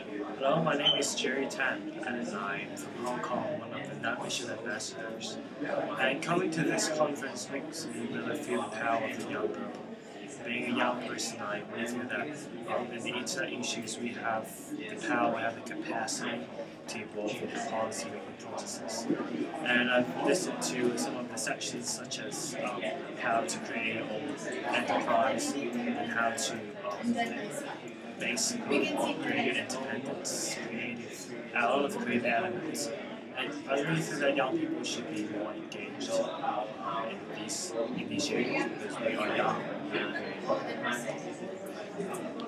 Hello, my name is Jerry Tan, and I'm from Hong Kong, one of the That Mission ambassadors. And coming to this conference makes me really feel the power of the young people. Being a young person, I really feel that in the internet issues we have the power, we have the capacity to evolve in the policy making processes. And I've listened to some of the sections such as how to create your own enterprise and how to basically create independence, a lot of creative elements. And I really feel that young people should be more engaged in these areas because we are young.